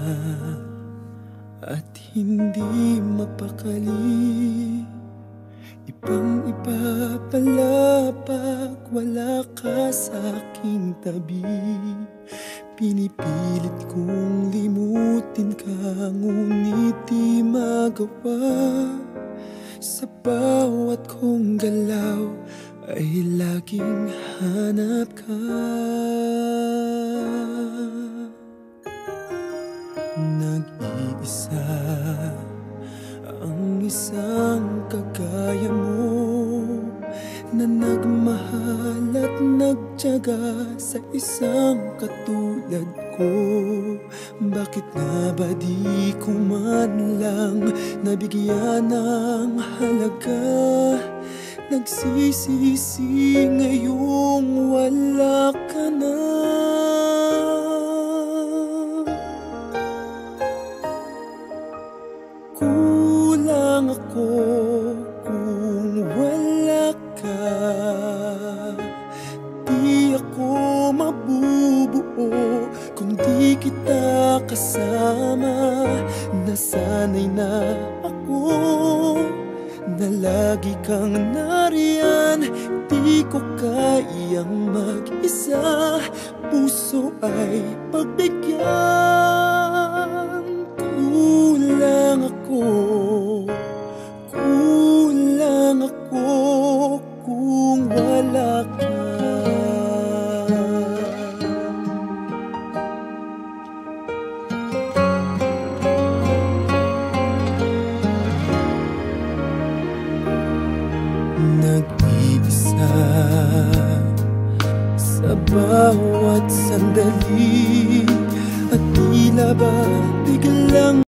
at hindi mapakali. Ibang-iba pala pag wala ka sa aking tabi. Pinipilit kong limutin ka, ngunit di magawa. Sa bawat kong galaw ay laging hanap ka. Nag-iisa ang isang kagaya mo, na nagmahal at nagtiyaga sa isang katulad ko. Bakit nga ba di ko man lang nabigyan ng halaga? Nagsisisi ngayong wala ka na. Kulang ako kung wala ka. Di ako mabubuo kung di kita kasama. Nasanay na ako na lagi kang nariyan. Di ko kayang mag-isa, puso ay pagbigyan. Kulang ako kung wala ka. Nag-iisa sa bawat sandali, at tila ba biglang